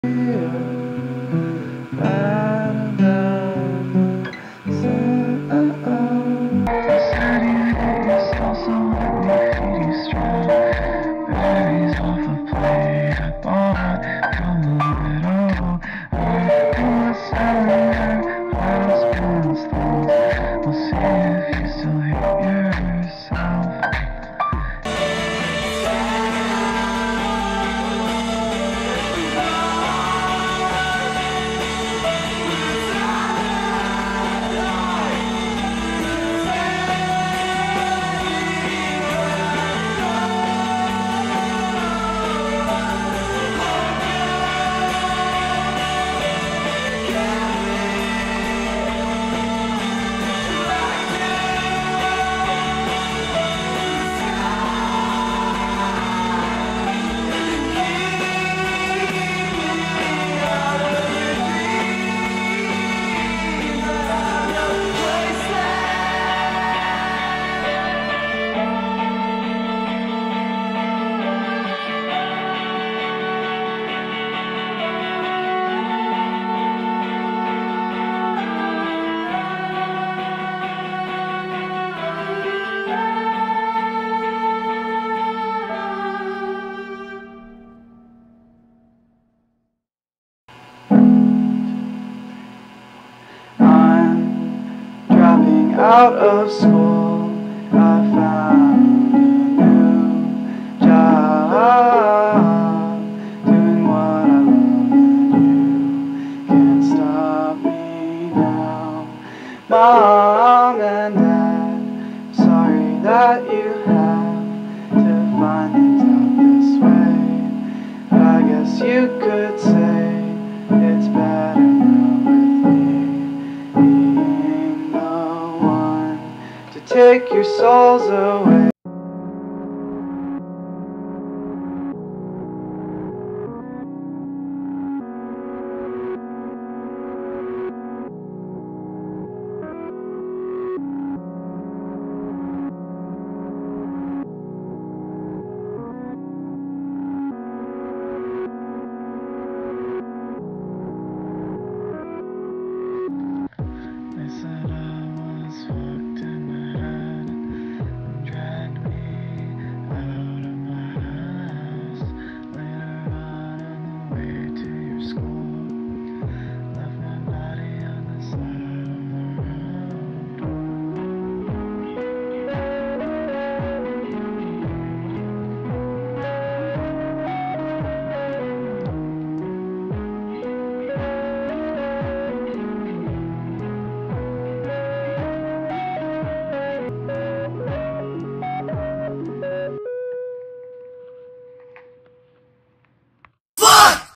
Berries off a plate I bought from the widow. Who was selling her husband's things? We'll see if you still hate yourself. Out of school, I found a new job, doing what I love, and you can't stop me now. Mom and Dad, sorry that you have to find things out this way, but I guess you could say it's better now with me being the one to take your souls away.